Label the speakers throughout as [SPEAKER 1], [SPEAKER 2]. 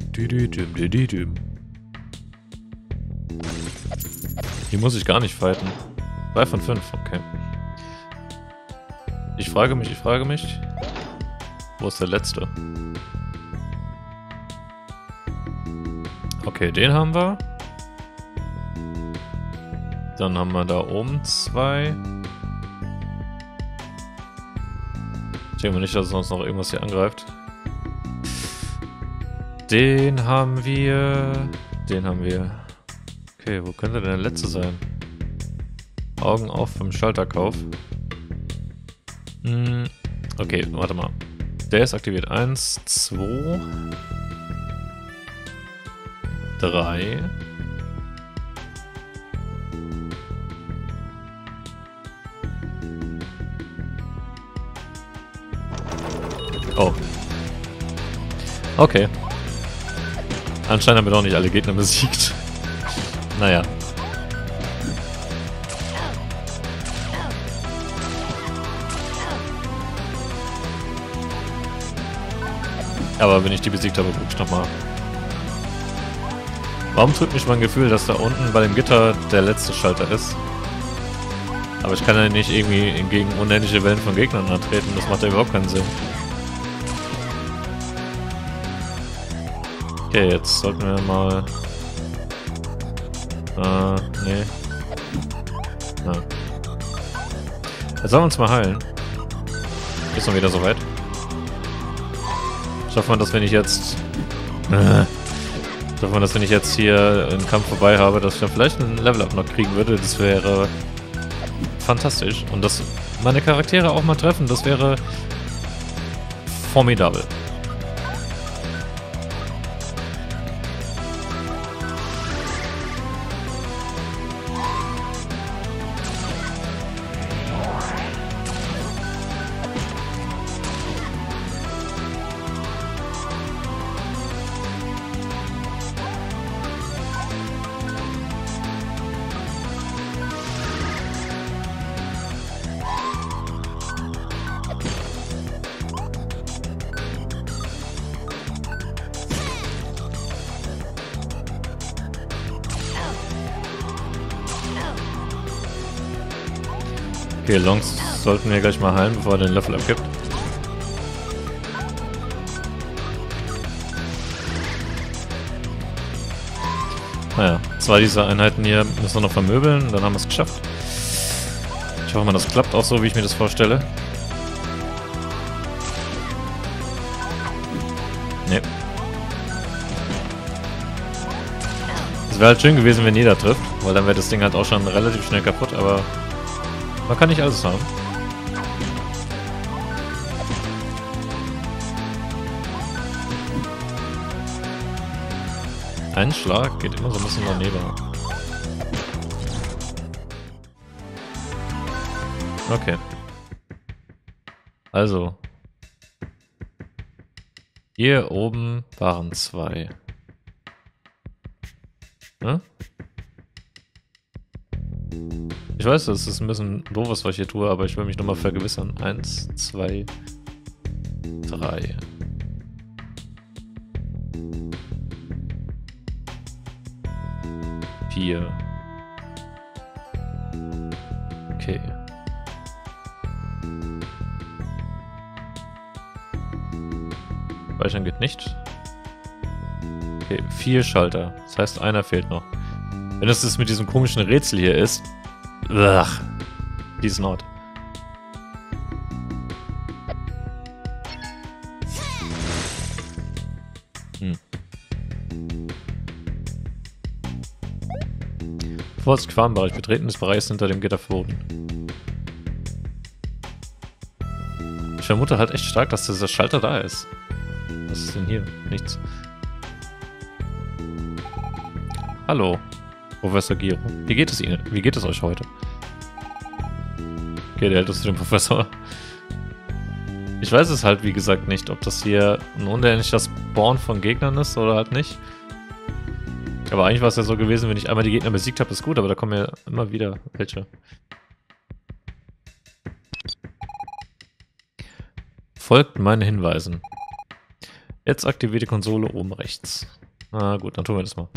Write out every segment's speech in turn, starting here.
[SPEAKER 1] Hier muss ich gar nicht fighten. 3 von 5, okay. Ich frage mich. Wo ist der letzte? Okay, den haben wir. Dann haben wir da oben 2. Ich denke mal nicht, dass sonst noch irgendwas hier angreift. Den haben wir. Okay, wo könnte denn der letzte sein? Augen auf vom Schalterkauf. Okay, warte mal. Der ist aktiviert. 1, 2, 3. Oh. Okay. Anscheinend haben wir doch nicht alle Gegner besiegt. Naja. Aber wenn ich die besiegt habe, guck ich nochmal. Warum drückt mich mein Gefühl, dass da unten bei dem Gitter der letzte Schalter ist? Aber ich kann ja nicht irgendwie gegen unendliche Wellen von Gegnern antreten. Das macht ja überhaupt keinen Sinn. Okay, jetzt sollten wir mal... nee. Na. Jetzt sollen wir uns mal heilen. Ist noch wieder soweit. Ich hoffe mal, dass wenn ich jetzt... Ich hoffe mal, dass wenn ich jetzt hier einen Kampf vorbei habe, dass ich dann vielleicht ein Level-Up noch kriegen würde. Das wäre fantastisch. Und dass meine Charaktere auch mal treffen, das wäre formidabel. Okay, Longs sollten wir gleich mal heilen, bevor er den Level abgibt. Naja, 2 dieser Einheiten hier müssen wir noch vermöbeln, dann haben wir es geschafft. Ich hoffe mal, das klappt auch so, wie ich mir das vorstelle. Nee. Es wäre halt schön gewesen, wenn jeder trifft, weil dann wäre das Ding halt auch schon relativ schnell kaputt, aber man kann nicht alles haben. Ein Schlag geht immer so ein bisschen daneben. Okay. Also. Hier oben waren 2. Ne? Ich weiß, das ist ein bisschen doof, was ich hier tue, aber ich will mich nochmal vergewissern. 1, 2, 3. Okay. Speichern geht nicht. Okay, 4 Schalter. Das heißt, einer fehlt noch. Wenn es das mit diesem komischen Rätsel hier ist. Ugh. Please not. Bevor das Gefahrenbereich betreten des Bereichs hinter dem Gitter verboten. Ich vermute halt echt stark, dass dieser Schalter da ist. Was ist denn hier? Nichts. Hallo, Professor Giro. Wie geht es Ihnen? Wie geht es euch heute? Okay, der hält uns zu dem Professor. Ich weiß es halt, wie gesagt, nicht, ob das hier ein unendlicher Spawn von Gegnern ist oder halt nicht. Aber eigentlich war es ja so gewesen, wenn ich einmal die Gegner besiegt habe, ist gut, aber da kommen ja immer wieder welche. Folgt meinen Hinweisen. Jetzt aktiviert die Konsole oben rechts. Na gut, dann tun wir das mal.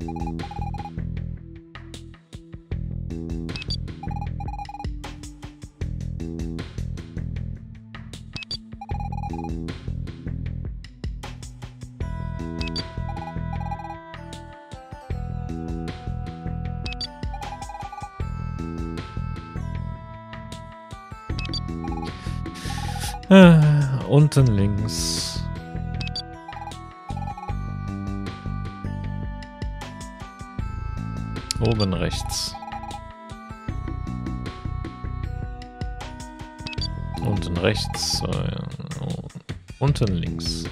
[SPEAKER 1] Unten links. Oben rechts. Unten rechts. Unten links.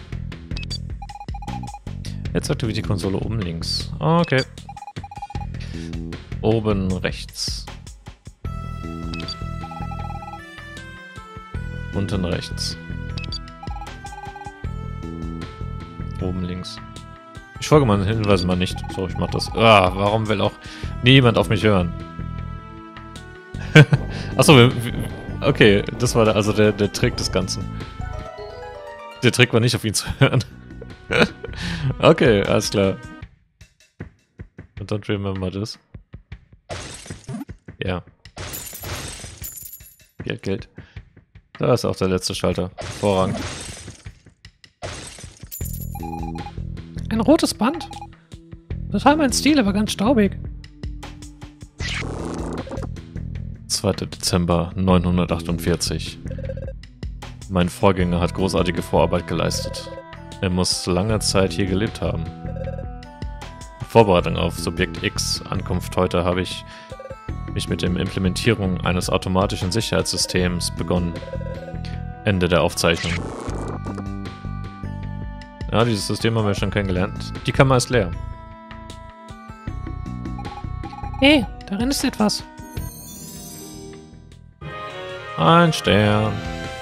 [SPEAKER 1] Jetzt aktiviert die Konsole oben links. Okay. Oben rechts. Unten rechts. Oben links. Ich folge meinen Hinweisen mal nicht. So, ich mach das. Ah, warum will auch niemand auf mich hören? Achso, okay, das war also der Trick des Ganzen. Der Trick war nicht, auf ihn zu hören. Okay, alles klar. Und don't remember this. Ja. Geld. Da ist auch der letzte Schalter. Hervorragend.
[SPEAKER 2] Ein rotes Band? Total mein Stil, aber ganz staubig.
[SPEAKER 1] 2. Dezember 948. Mein Vorgänger hat großartige Vorarbeit geleistet. Er muss lange Zeit hier gelebt haben. Vorbereitung auf Subjekt X Ankunft heute habe ich mich mit der Implementierung eines automatischen Sicherheitssystems begonnen. Ende der Aufzeichnung. Ja, dieses System haben wir schon kennengelernt. Die Kammer ist leer.
[SPEAKER 2] Hey, darin ist etwas.
[SPEAKER 1] Ein Stern.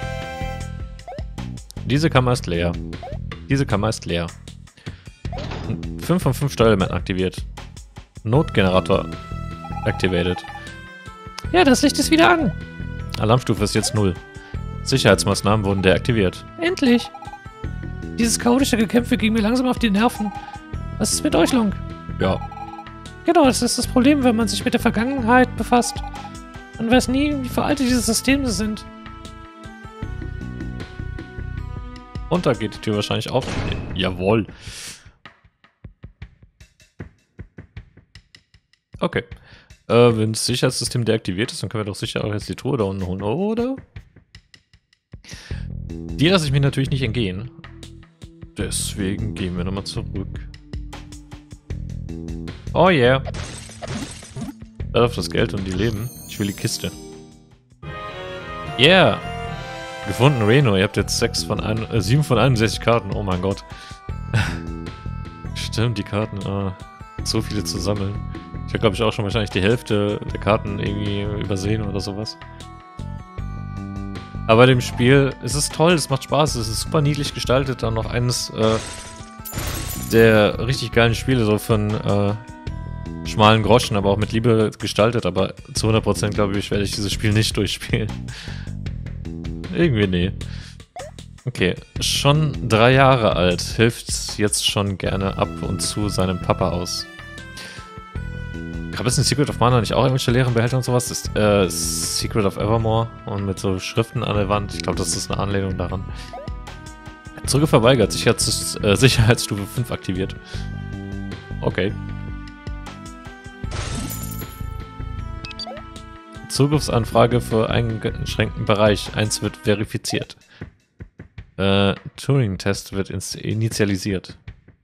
[SPEAKER 1] Diese Kammer ist leer. Diese Kammer ist leer. 5 von 5 Steuerelementen aktiviert. Notgenerator activated.
[SPEAKER 2] Ja, das Licht ist wieder an.
[SPEAKER 1] Alarmstufe ist jetzt 0. Sicherheitsmaßnahmen wurden deaktiviert.
[SPEAKER 2] Endlich. Dieses chaotische Gekämpfe ging mir langsam auf die Nerven. Was ist mit euch, Long?
[SPEAKER 1] Ja.
[SPEAKER 2] Genau, das ist das Problem, wenn man sich mit der Vergangenheit befasst. Man weiß nie, wie veraltet diese Systeme sind.
[SPEAKER 1] Und da geht die Tür wahrscheinlich auf. Jawohl. Okay. Wenn das Sicherheitssystem deaktiviert ist, dann können wir doch sicher auch jetzt die Truhe da unten holen, oder? Die lasse ich mir natürlich nicht entgehen. Deswegen gehen wir nochmal zurück. Oh yeah. Da auf das Geld und die Leben. Ich will die Kiste. Yeah. Gefunden, Reno. Ihr habt jetzt 7 von 61 Karten. Oh mein Gott. Stimmt, die Karten. So viele zu sammeln. Ich habe, glaube ich, auch schon wahrscheinlich die Hälfte der Karten irgendwie übersehen oder sowas. Aber bei dem Spiel, es ist toll, es macht Spaß, es ist super niedlich gestaltet. Dann noch eines der richtig geilen Spiele, so von schmalen Groschen, aber auch mit Liebe gestaltet. Aber zu 100% glaube ich, werde ich dieses Spiel nicht durchspielen. Irgendwie nee. Okay, schon 3 Jahre alt, hilft jetzt schon gerne ab und zu seinem Papa aus. Gab es in Secret of Mana nicht auch irgendwelche leeren Behälter und sowas? Das ist Secret of Evermore und mit so Schriften an der Wand. Ich glaube, das ist eine Anlehnung daran. Zugriff verweigert, Sicherheitsstufe 5 aktiviert. Okay. Zugriffsanfrage für eingeschränkten Bereich. 1 wird verifiziert. Turing-Test wird initialisiert.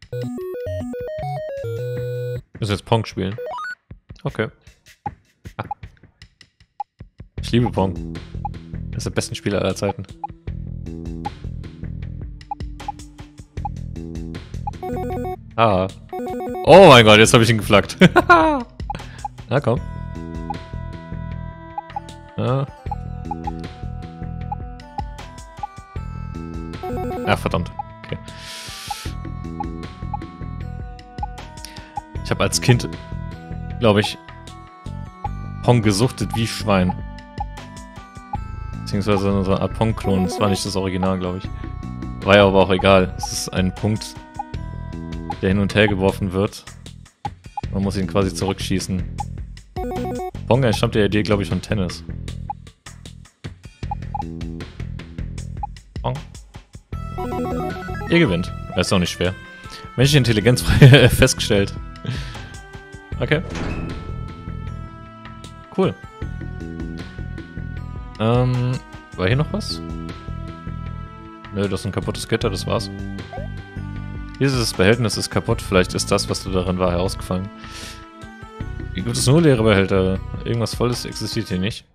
[SPEAKER 1] Müssen jetzt Pong spielen. Okay. Ah. Ich liebe Pong. Das ist der beste Spieler aller Zeiten. Ah. Oh mein Gott, jetzt habe ich ihn geflaggt. Na komm. Ah. Ach, verdammt. Okay. Ich habe als Kind, glaube ich, Pong gesuchtet wie Schwein. Beziehungsweise so eine Art Pong-Klon. Das war nicht das Original, glaube ich. War ja aber auch egal. Es ist ein Punkt, der hin und her geworfen wird. Man muss ihn quasi zurückschießen. Pong entstammt der Idee, glaube ich, von Tennis. Pong. Ihr gewinnt. Das ist auch nicht schwer. Menschliche Intelligenz festgestellt. Okay. Cool. War hier noch was? Nö, das ist ein kaputtes Gitter, das war's. Dieses Behältnis ist kaputt, vielleicht ist das, was da darin war, herausgefallen. Hier gibt es nur leere Behälter. Irgendwas Volles existiert hier nicht.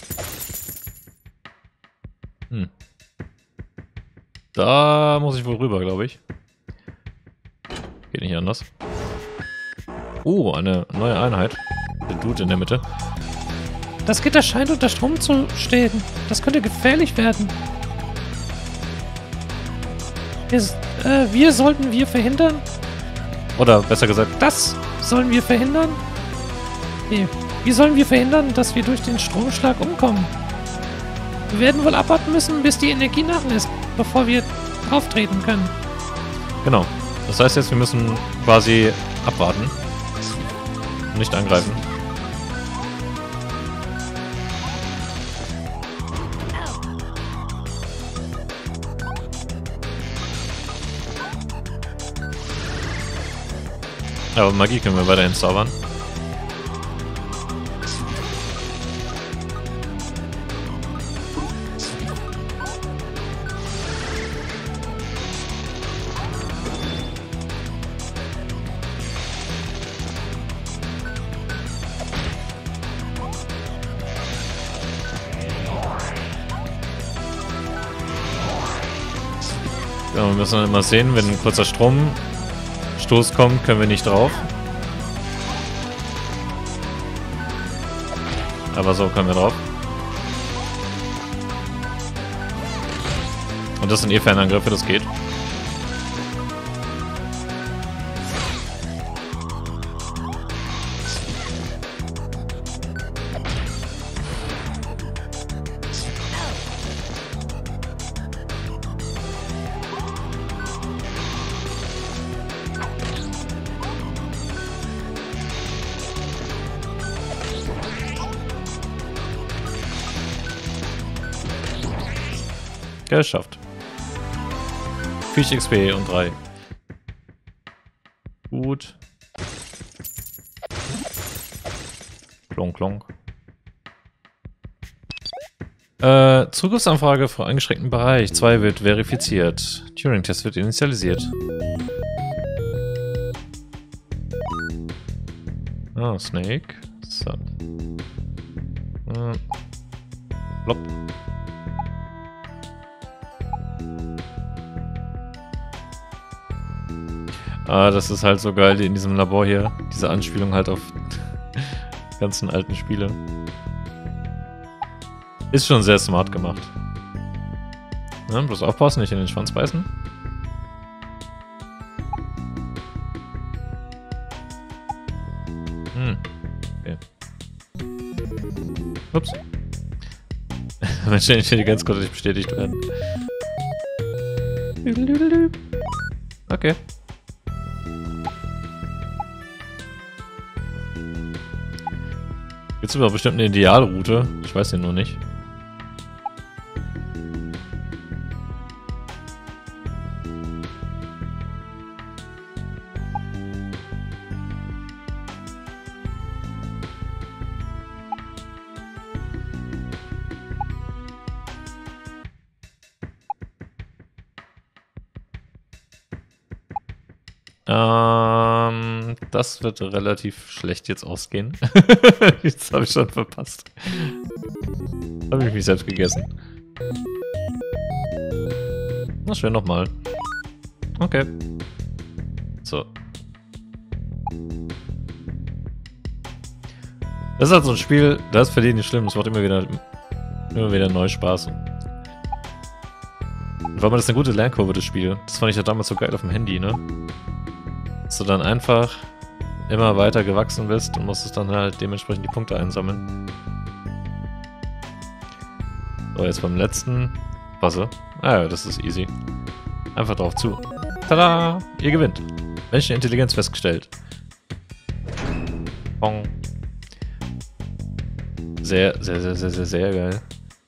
[SPEAKER 1] Da muss ich wohl rüber, glaube ich. Geht nicht anders. Eine neue Einheit. Der Dude in der Mitte.
[SPEAKER 2] Das Gitter scheint unter Strom zu stehen. Das könnte gefährlich werden. Wir sollten wir verhindern?
[SPEAKER 1] Oder besser gesagt,
[SPEAKER 2] Das sollen wir verhindern? Nee. Wie sollen wir verhindern, dass wir durch den Stromschlag umkommen? Wir werden wohl abwarten müssen, bis die Energie nachlässt, bevor wir auftreten können.
[SPEAKER 1] genau. Das heißt jetzt, wir müssen quasi abwarten. Und nicht angreifen. Aber Magie können wir weiterhin zaubern. Ja, wir müssen dann immer sehen, wenn ein kurzer Stromstoß kommt, können wir nicht drauf. Aber so können wir drauf. Und das sind eh Fernangriffe, das geht. Geschafft. 4 XP und 3. Gut. Klonk, klonk. Zugriffsanfrage für eingeschränkten Bereich. 2 wird verifiziert. Turing-Test wird initialisiert. Snake. So. Plop. Das ist halt so geil in diesem Labor hier. Diese Anspielung halt auf die ganzen alten Spiele. Ist schon sehr smart gemacht. Ja, bloß aufpassen, nicht in den Schwanz beißen. Okay. Ups. Menschliche Intelligenz konnte nicht bestätigt werden. Okay. Gibt es überhaupt bestimmt eine Idealroute? Ich weiß den nur nicht. Das wird relativ schlecht jetzt ausgehen. Jetzt habe ich schon verpasst. Habe ich mich selbst gegessen. Na schön, nochmal. Okay. So. Das ist halt so ein Spiel, das ist für die nicht schlimm. Es macht immer wieder neu Spaß. Und weil man das eine gute Lernkurve, das Spiel. Das fand ich ja damals so geil auf dem Handy, ne? Dass du dann einfach immer weiter gewachsen bist und musstest dann halt dementsprechend die Punkte einsammeln. So, jetzt beim letzten. Wasser. Ah ja, das ist easy. Einfach drauf zu. Tada! Ihr gewinnt. Menschliche Intelligenz festgestellt. Bong. Sehr, sehr, sehr, sehr, sehr, sehr geil.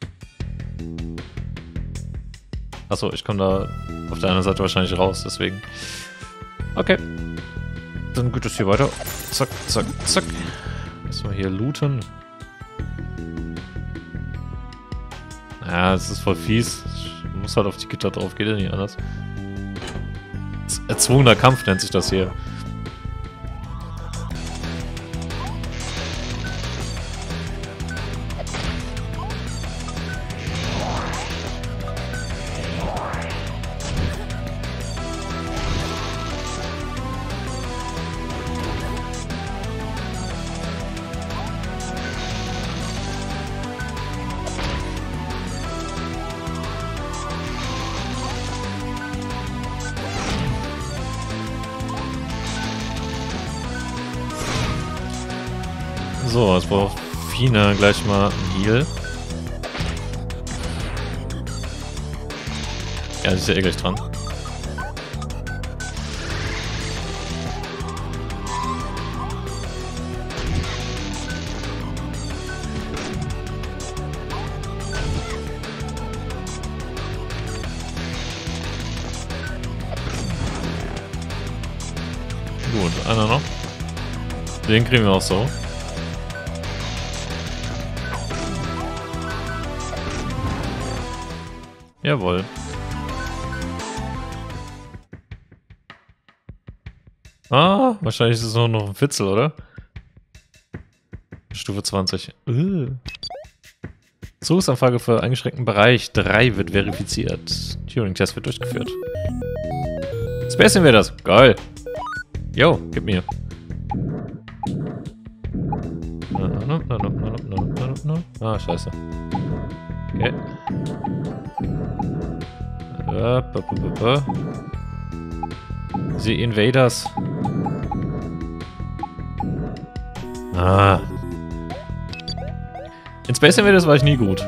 [SPEAKER 1] Achso, ich komme da auf der anderen Seite wahrscheinlich raus, deswegen. Okay. Dann geht es hier weiter. Zack, zack, zack. Erstmal hier looten. Ja, es ist voll fies. Ich muss halt auf die Gitter drauf, geht ja nicht anders. Erzwungener Kampf nennt sich das hier. So, jetzt braucht Fina gleich mal einen Heal. Ja, sie ist ja eh gleich dran. Gut, einer noch. Den kriegen wir auch so. Jawohl. Ah, wahrscheinlich ist es nur noch ein Witzel, oder? Stufe 20. Zugangsanfrage für eingeschränkten Bereich 3 wird verifiziert. Turing-Test wird durchgeführt. Space Invaders. Geil. Yo, gib mir. Ah, scheiße. Okay. Die Invaders. Ah. In Space Invaders war ich nie gut.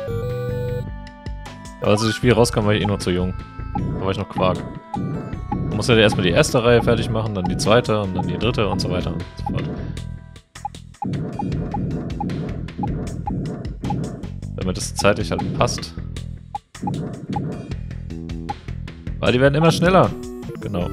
[SPEAKER 1] Aber als das Spiel rauskam, war ich eh noch zu jung. Da war ich noch Quark. Man muss ja erstmal die erste Reihe fertig machen, dann die zweite und dann die dritte und so weiter und so fort. Damit es zeitlich halt passt. Weil die werden immer schneller. Genau.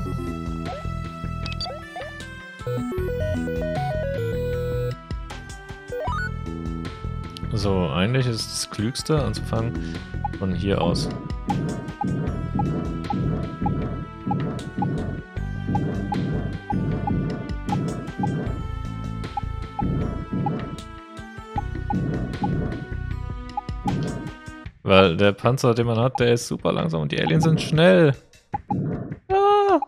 [SPEAKER 1] So, eigentlich ist es das Klügste anzufangen von hier aus. Weil der Panzer, den man hat, der ist super langsam und die Aliens sind schnell. Ah.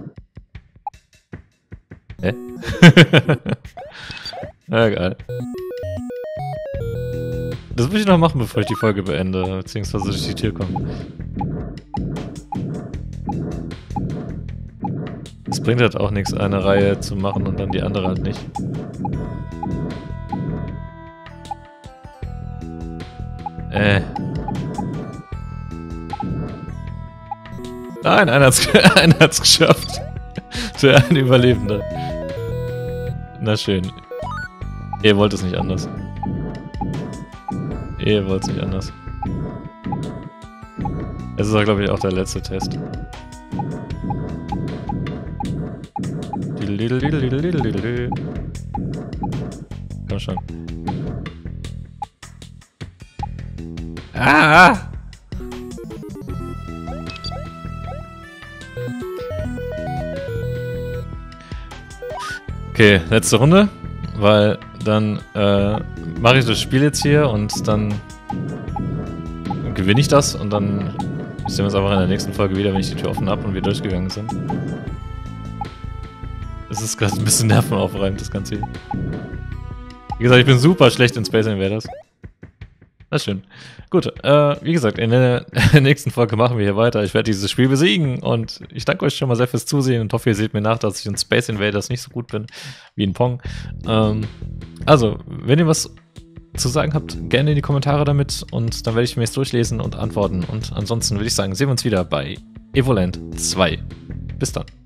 [SPEAKER 1] Hä? Ja, geil. Das will ich noch machen, bevor ich die Folge beende, beziehungsweise durch die Tür komme. Es bringt halt auch nichts, eine Reihe zu machen und dann die andere halt nicht. Nein, einer hat's geschafft. Der eine Überlebende. Na schön. Ihr wollt es nicht anders. Ihr wollt es nicht anders. Es ist, glaube ich, auch der letzte Test. Komm schon. Ah! Okay, letzte Runde, weil dann mache ich das Spiel jetzt hier und dann gewinne ich das und dann sehen wir uns einfach in der nächsten Folge wieder, wenn ich die Tür offen habe und wir durchgegangen sind. Es ist gerade ein bisschen nervenaufreibend, das Ganze hier. Wie gesagt, ich bin super schlecht in Space Invaders. Das ist schön. Gut, wie gesagt, in der nächsten Folge machen wir hier weiter. Ich werde dieses Spiel besiegen und ich danke euch schon mal sehr fürs Zusehen und hoffe, ihr seht mir nach, dass ich in Space Invaders nicht so gut bin wie in Pong. Also, wenn ihr was zu sagen habt, gerne in die Kommentare damit und dann werde ich mir es durchlesen und antworten. Und ansonsten würde ich sagen, sehen wir uns wieder bei Evoland 2. Bis dann.